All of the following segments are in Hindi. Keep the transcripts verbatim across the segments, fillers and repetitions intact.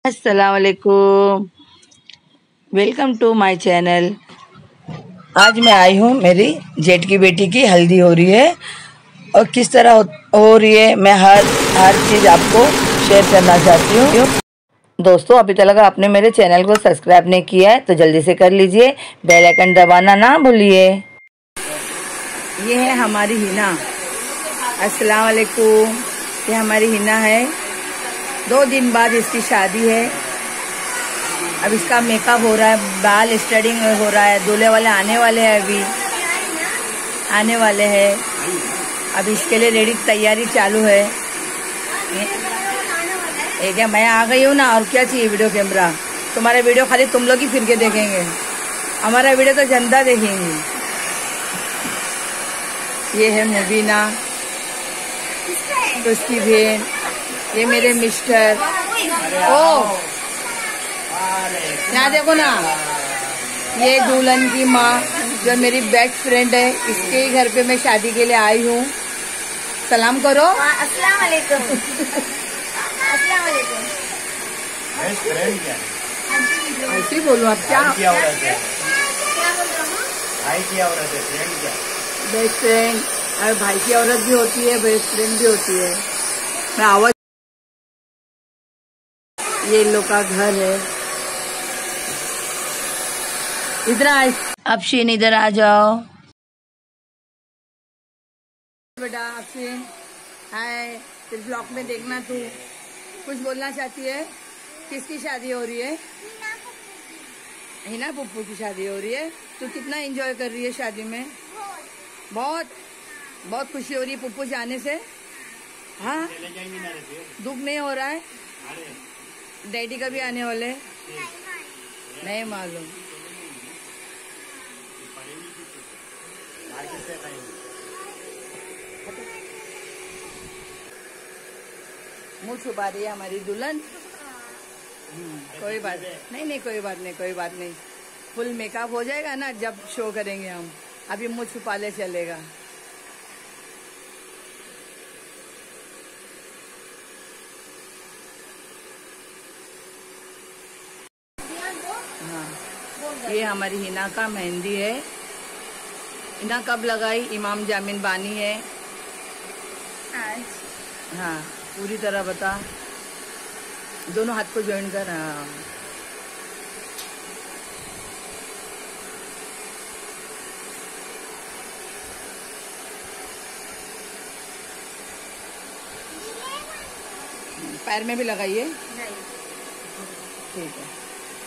अस्सलाम वालेकुम, वेलकम टू माय चैनल। आज मैं आई हूँ, मेरी जेठ की बेटी की हल्दी हो रही है और किस तरह हो, हो रही है मैं हर हर चीज़ आपको शेयर करना चाहती हूँ। दोस्तों, अभी तक आपने मेरे चैनल को सब्सक्राइब नहीं किया है तो जल्दी से कर लीजिए, बेल आइकन दबाना ना भूलिए। ये है हमारी हिना। अस्सलाम वालेकुम। ये हमारी हिना है। दो दिन बाद इसकी शादी है। अब इसका मेकअप हो रहा है, बाल स्ट्रेटिंग हो रहा है, दूल्हे वाले आने वाले हैं, अभी आने वाले हैं। अब इसके लिए रेडी तैयारी चालू है। ये क्या, मैं आ गई हूँ ना, और क्या चाहिए वीडियो कैमरा। तुम्हारा वीडियो खाली तुम लोग ही फिर के देखेंगे, हमारा वीडियो तो जनता देखेंगी। ये है मुबीना, तो उसकी बहन, ये मेरे मिस्टर। ओ यहाँ देखो ना, ये दुल्हन की माँ जो मेरी बेस्ट फ्रेंड है, इसके ही घर पे मैं शादी के लिए आई हूँ। सलाम करो। अस्सलाम वालेकुम। अस्सलाम वालेकुम। बेस्ट फ्रेंड क्या है? ऐसे ही बोलो आप। क्या क्या बोल रहे हैं? भाई की औरत है, फ्रेंड क्या? Best friend. अरे भाई की औरत भी होती है, बेस्ट फ्रेंड भी होती है। मैं आवाज, ये इन लोग का घर है। इधर आ, अफशीन इधर आ जाओ बेटा। अफशीन हाय, फिर ब्लॉग में देखना। तू कुछ बोलना चाहती है? किसकी शादी हो रही है? हिना पुप्पू की शादी हो रही है। तू कितना एंजॉय कर रही है शादी में? बहुत बहुत खुशी हो रही है पुप्पू जाने से। हाँ, दुख नहीं हो रहा है? डैडी का भी आने वाले? नहीं मालूम। मुँह छुपा रही है हमारी दुल्हन। कोई बात नहीं, नहीं कोई बात नहीं, कोई बात नहीं। फुल मेकअप हो जाएगा ना जब शो करेंगे हम। अभी मुँह छुपा ले चलेगा। हाँ, ये हमारी हिना का मेहंदी है। हिना कब लगाई? इमाम जामिन बानी है आज। हाँ, पूरी तरह बता। दोनों हाथ को ज्वाइन कर। हाँ, पैर में भी लगाइए। ठीक है।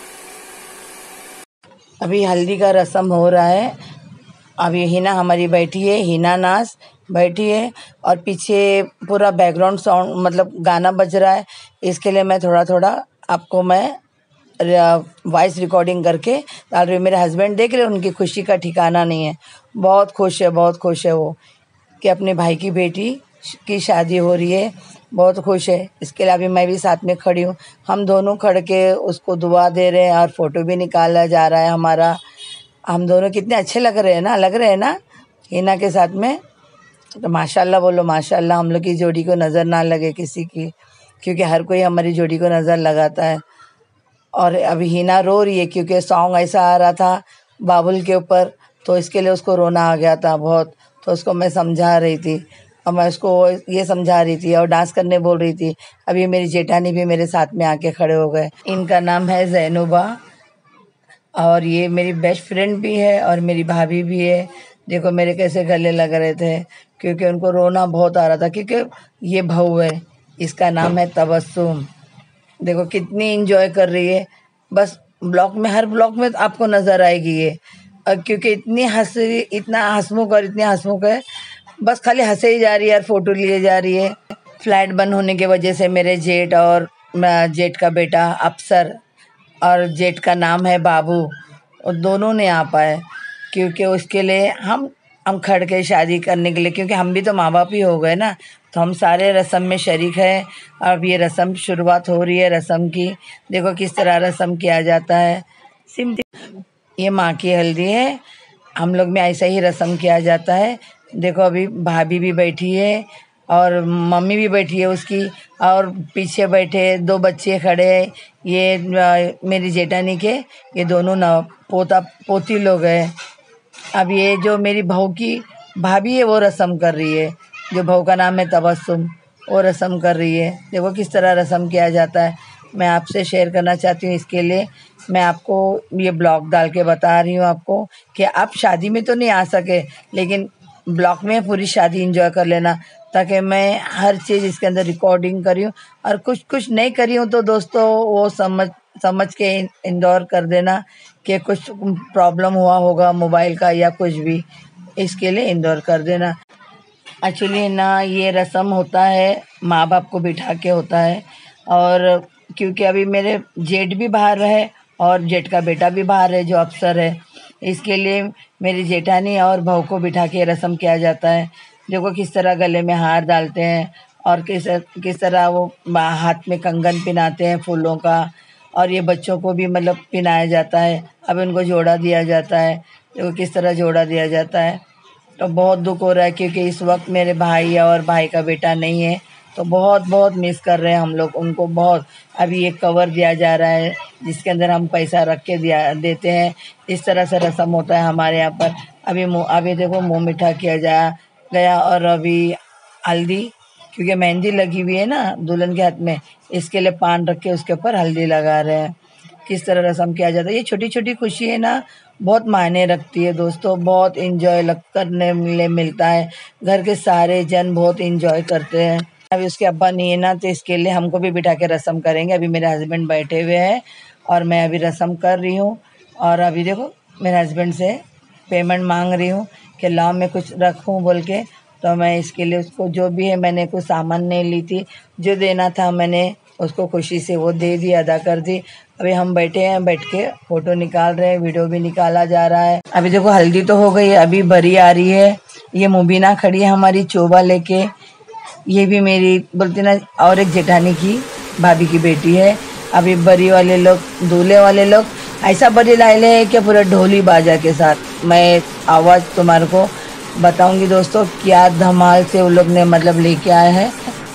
अभी हल्दी का रस्म हो रहा है। अभी हिना हमारी बैठी है, हिना नाज बैठी है और पीछे पूरा बैकग्राउंड साउंड मतलब गाना बज रहा है। इसके लिए मैं थोड़ा थोड़ा आपको मैं वॉइस रिकॉर्डिंग करके डाल रही हूँ। मेरे हस्बैंड देख रहे हैं, उनकी खुशी का ठिकाना नहीं है। बहुत खुश है, बहुत खुश है वो कि अपने भाई की बेटी की शादी हो रही है। बहुत खुश है। इसके लिए अभी मैं भी साथ में खड़ी हूँ। हम दोनों खड़ के उसको दुआ दे रहे हैं और फ़ोटो भी निकाला जा रहा है हमारा। हम दोनों कितने अच्छे लग रहे हैं ना, लग रहे हैं ना हिना के साथ में। तो माशाल्लाह बोलो, माशाल्लाह। हम लोग की जोड़ी को नज़र ना लगे किसी की, क्योंकि हर कोई हमारी जोड़ी को नज़र लगाता है। और अभी हिना रो रही है क्योंकि सॉन्ग ऐसा आ रहा था बाबुल के ऊपर, तो इसके लिए उसको रोना आ गया था बहुत। तो उसको मैं समझा रही थी और मैं उसको ये समझा रही थी और डांस करने बोल रही थी। अभी मेरी जेठानी भी मेरे साथ में आके खड़े हो गए। इनका नाम है जैनुबा और ये मेरी बेस्ट फ्रेंड भी है और मेरी भाभी भी है। देखो मेरे कैसे गले लग रहे थे क्योंकि उनको रोना बहुत आ रहा था, क्योंकि ये बहू है, इसका नाम है तबस्सुम। देखो कितनी इंजॉय कर रही है। बस ब्लॉग में, हर ब्लॉग में आपको नज़र आएगी ये। और क्योंकि इतनी हंस इतना हंसमुख और इतनी हंसमुख है, बस खाली हंसे ही जा रही है और फ़ोटो लिए जा रही है। फ्लैट बंद होने की वजह से मेरे जेठ और जेठ का बेटा अफसर और जेठ का नाम है बाबू, और दोनों ने आ पाए क्योंकि उसके लिए हम हम खड़ के शादी करने के लिए, क्योंकि हम भी तो माँ बाप ही हो गए ना। तो हम सारे रस्म में शरीक हैं। अब ये रस्म शुरुआत हो रही है रस्म की। देखो किस तरह रस्म किया जाता है। सिंपल, ये माँ की हल्दी है। हम लोग में ऐसा ही रस्म किया जाता है। देखो अभी भाभी भी बैठी है और मम्मी भी बैठी है उसकी, और पीछे बैठे दो बच्चे खड़े हैं, ये मेरी जेठानी के ये दोनों न पोता पोती लोग हैं। अब ये जो मेरी बहू की भाभी है वो रस्म कर रही है, जो बहू का नाम है तबस्सुम, वो रस्म कर रही है। देखो किस तरह रस्म किया जाता है, मैं आपसे शेयर करना चाहती हूँ। इसके लिए मैं आपको ये ब्लॉग डाल के बता रही हूँ आपको कि आप शादी में तो नहीं आ सके, लेकिन ब्लॉग में पूरी शादी एंजॉय कर लेना, ताकि मैं हर चीज़ इसके अंदर रिकॉर्डिंग करी हूँ। और कुछ कुछ नहीं करी हूँ तो दोस्तों वो समझ समझ के इंदौर कर देना कि कुछ प्रॉब्लम हुआ होगा मोबाइल का या कुछ भी, इसके लिए इंदौर कर देना। एक्चुअली ना ये रस्म होता है माँ बाप को बिठा के होता है, और क्योंकि अभी मेरे जेठ भी बाहर है और जेठ का बेटा भी बाहर है जो अफसर है, इसके लिए मेरी जेठानी और बहू को बिठा के रस्म किया जाता है। देखो किस तरह गले में हार डालते हैं और किस किस तरह वो हाथ में कंगन पहनाते हैं फूलों का, और ये बच्चों को भी मतलब पहनाया जाता है। अब इनको जोड़ा दिया जाता है, देखो किस तरह जोड़ा दिया जाता है। तो बहुत दुख हो रहा है क्योंकि इस वक्त मेरे भाई और भाई का बेटा नहीं है, तो बहुत बहुत मिस कर रहे हैं हम लोग उनको बहुत। अभी एक कवर दिया जा रहा है जिसके अंदर हम पैसा रख के दिया देते हैं, इस तरह से रस्म होता है हमारे यहाँ पर। अभी मुँह अभी देखो मुँह मीठा किया जा गया, और अभी हल्दी, क्योंकि मेहंदी लगी हुई है ना दुल्हन के हाथ में, इसके लिए पान रख के उसके ऊपर हल्दी लगा रहे हैं। किस तरह रस्म किया जाता है, ये छोटी छोटी खुशी है ना, बहुत मायने रखती है दोस्तों। बहुत इंजॉय लग करने मिले मिलता है, घर के सारे जन बहुत इंजॉय करते हैं। अभी उसके अब्बा नहीं है ना, तो इसके लिए हमको भी बिठा के रस्म करेंगे। अभी मेरे हस्बैंड बैठे हुए हैं और मैं अभी रस्म कर रही हूँ। और अभी देखो मेरे हस्बैंड से पेमेंट मांग रही हूँ कि लाओ मैं कुछ रखूँ बोल के, तो मैं इसके लिए उसको जो भी है, मैंने कुछ सामान नहीं ली थी, जो देना था मैंने उसको खुशी से वो दे दी, अदा कर दी। अभी हम बैठे हैं, बैठ के फ़ोटो निकाल रहे हैं, वीडियो भी निकाला जा रहा है। अभी देखो हल्दी तो हो गई है, अभी बरी आ रही है। ये मुबीना खड़ी है हमारी चोबा लेके, ये भी मेरी बोलती ना और एक जेठानी की भाभी की बेटी है। अभी बरी वाले लोग, दूल्हे वाले लोग ऐसा बरी लाए ले कि पूरा ढोली बाजा के साथ। मैं आवाज़ तुम्हारे को बताऊंगी दोस्तों, क्या धमाल से वो लोग ने मतलब लेके आए हैं।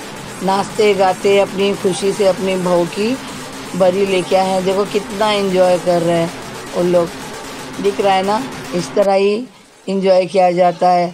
नाचते गाते अपनी खुशी से अपनी बहू की बरी लेके आए हैं। देखो कितना एंजॉय कर रहे हैं उन लोग, दिख रहा है ना। इस तरह ही एंजॉय किया जाता है,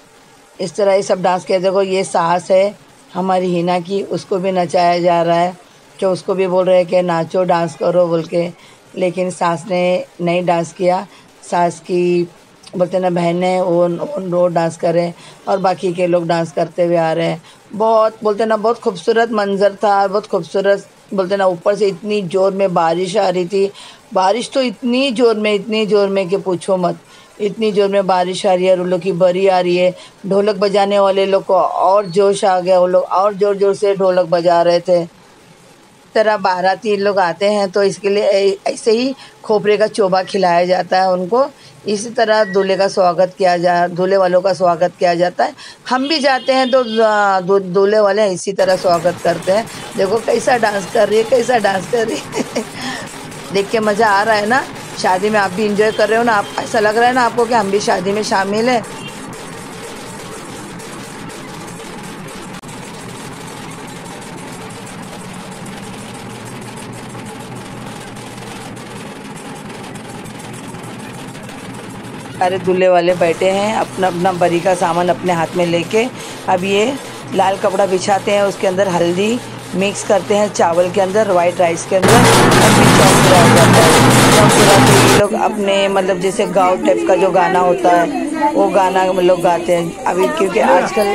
इस तरह ही सब डांस किया। देखो ये सास है हमारी हिना की, उसको भी नचाया जा रहा है, जो उसको भी बोल रहे हैं कि नाचो डांस करो बोल के, लेकिन सास ने नहीं डांस किया। सास की बोलते ना बहन है वो वो डांस करें, और बाकी के लोग डांस करते हुए आ रहे हैं। बहुत बोलते ना बहुत खूबसूरत मंजर था, बहुत खूबसूरत बोलते ना। ऊपर से इतनी ज़ोर में बारिश आ रही थी, बारिश तो इतनी ज़ोर में इतनी ज़ोर में कि पूछो मत, इतनी ज़ोर में बारिश आ रही है और उन लोग की बरी आ रही है। ढोलक बजाने वाले लोग को और जोश आ गया, वो लोग और ज़ोर ज़ोर से ढोलक बजा रहे थे। तरह बाराती लोग आते हैं तो इसके लिए ऐसे ही खोपरे का चोबा खिलाया जाता है उनको। इसी तरह दूल्हे का स्वागत किया जा दूल्हे वालों का स्वागत किया जाता है। हम भी जाते हैं तो दूल्हे वाले इसी तरह स्वागत करते हैं। देखो कैसा डांस कर रही है, कैसा डांस कर रही है देख के मज़ा आ रहा है ना। शादी में आप भी इंजॉय कर रहे हो ना, आप ऐसा लग रहा है ना आपको कि हम भी शादी में शामिल हैं। सारे दूल्हे वाले बैठे हैं अपना अपना बरी का सामान अपने हाथ में लेके। अब ये लाल कपड़ा बिछाते हैं, उसके अंदर हल्दी मिक्स करते हैं चावल के अंदर, वाइट राइस के अंदर, और फिर चौक गिराया जाता है। चौक गिरा के ये लोग अपने मतलब जैसे गाँव टाइप का जो गाना होता है वो गाना हम लोग गाते हैं। अभी क्योंकि आजकल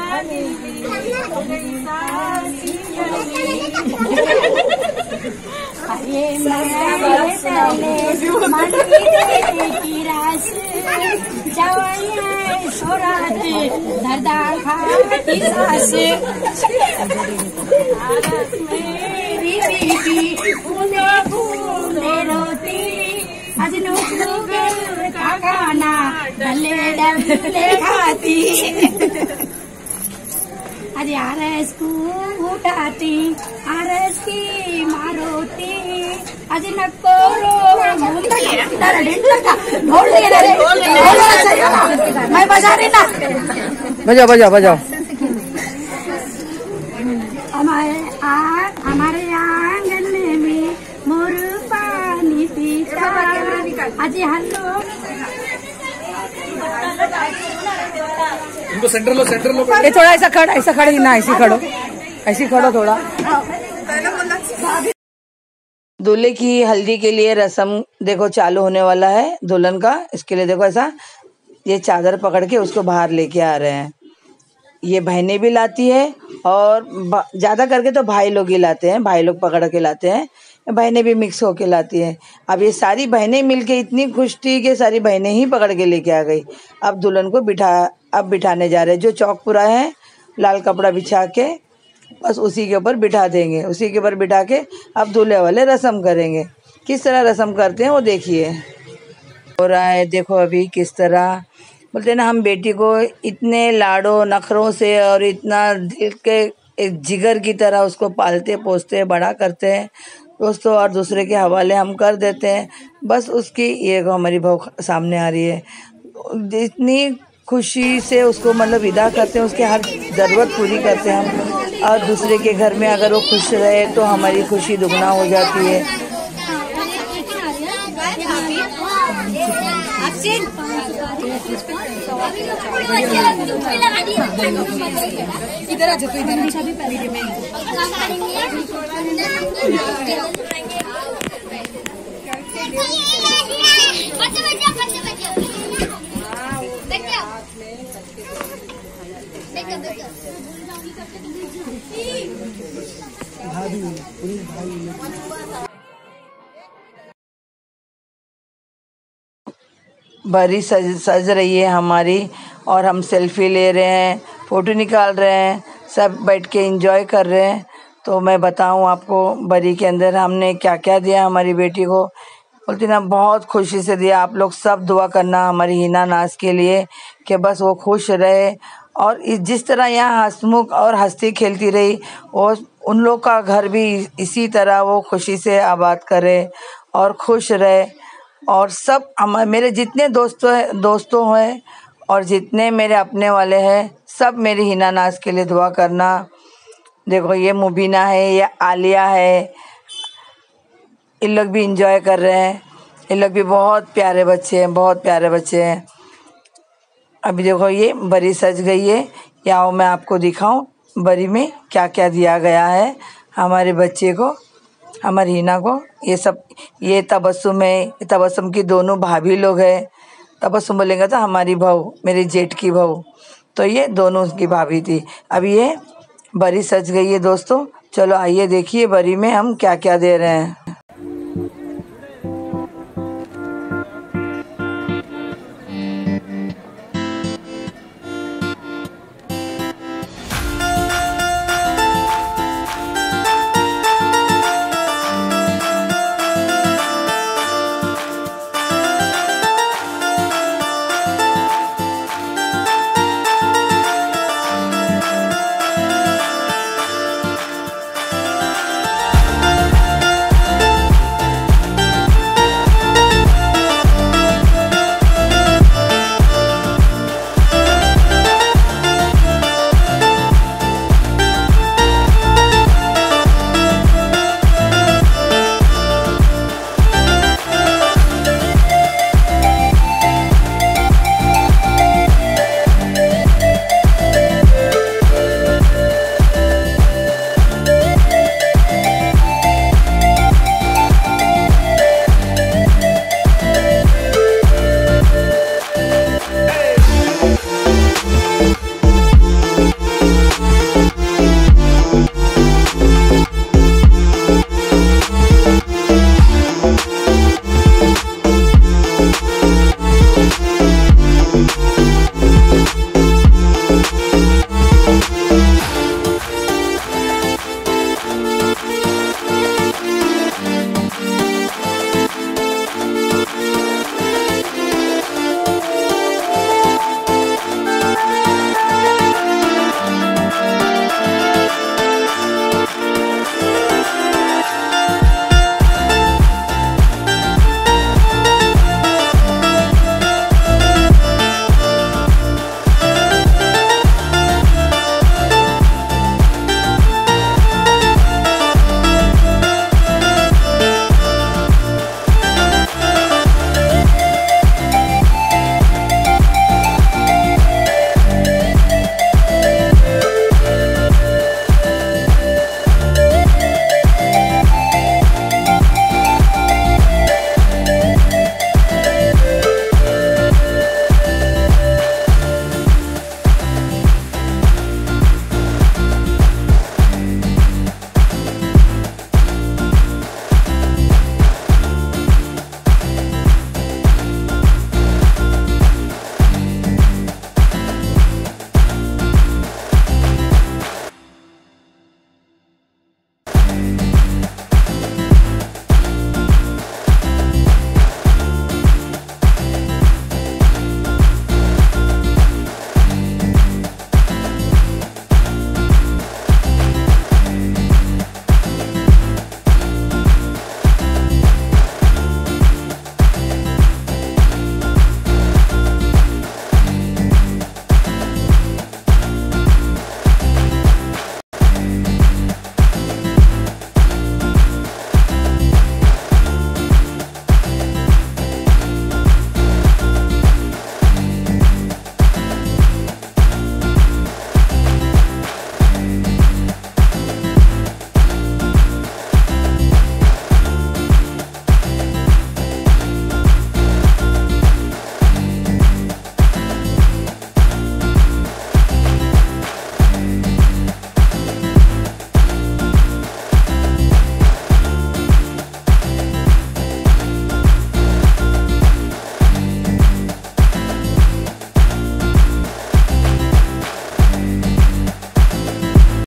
अरे आरस को उठाती आरस की मारोती आज नको मैं बजा रही ना। बजाओ बजाओ बजाओ। अजी हेलो इनको सेंटर लो, सेंटर लो। ये थोड़ा ऐसा खड़ ऐसा खड़े ना, ऐसे खड़ो, ऐसे खड़ो थोड़ा। दूल्हे की हल्दी के लिए रस्म देखो चालू होने वाला है दुल्हन का। इसके लिए देखो ऐसा ये चादर पकड़ के उसको बाहर लेके आ रहे हैं। ये बहनें भी लाती है और ज़्यादा करके तो भाई लोग ही लाते हैं, भाई लोग पकड़ के लाते हैं, बहनें भी मिक्स होके लाती हैं। अब ये सारी बहनें मिलके इतनी खुश थी कि सारी बहनें ही पकड़ के लेके आ गई। अब दुल्हन को बिठा अब बिठाने जा रहे हैं। जो चौक पूरा है लाल कपड़ा बिछा के बस उसी के ऊपर बिठा देंगे। उसी के ऊपर बिठा के अब दूल्हे वाले रस्म करेंगे। किस तरह रस्म करते हैं वो देखिए। हो रहा है देखो अभी किस तरह बोलते हैं ना, हम बेटी को इतने लाडों नखरों से और इतना दिल के एक जिगर की तरह उसको पालते पोसते बड़ा करते हैं दोस्तों, और दूसरे के हवाले हम कर देते हैं। बस उसकी ये हमारी बहू सामने आ रही है, इतनी खुशी से उसको मतलब विदा करते हैं, उसकी हर ज़रूरत पूरी करते हैं हम। और दूसरे के घर में अगर वो खुश रहे तो हमारी खुशी दुगना हो जाती है। इधर आ जाओ, इधर बड़ी सज सज रही है हमारी और हम सेल्फी ले रहे हैं, फ़ोटो निकाल रहे हैं, सब बैठ के एंजॉय कर रहे हैं। तो मैं बताऊं आपको बरी के अंदर हमने क्या क्या दिया हमारी बेटी को। बोलती ना बहुत खुशी से दिया। आप लोग सब दुआ करना हमारी हिना नाज के लिए कि बस वो खुश रहे और जिस तरह यहाँ हंसमुख और हंसती खेलती रही वो उन लोग का घर भी इसी तरह वो खुशी से आबाद करे और खुश रहे। और सब हम मेरे जितने दोस्तों हैं दोस्तों हैं और जितने मेरे अपने वाले हैं सब मेरी हिना नाज के लिए दुआ करना। देखो ये मुबीना है, ये आलिया है, इन लोग भी इंजॉय कर रहे हैं। इन लोग भी बहुत प्यारे बच्चे हैं, बहुत प्यारे बच्चे हैं। अभी देखो ये बरी सज गई है। या मैं आपको दिखाऊं बरी में क्या क्या दिया गया है हमारे बच्चे को, हमारी हिना को। ये सब ये तबस्सुम है, तबस्सुम की दोनों भाभी लोग हैं। तबस्सुम बोलेंगे तो हमारी बहू, मेरे जेठ की बहू, तो ये दोनों उसकी भाभी थी। अब ये बरी सज गई है दोस्तों। चलो आइए देखिए बरी में हम क्या क्या दे रहे हैं।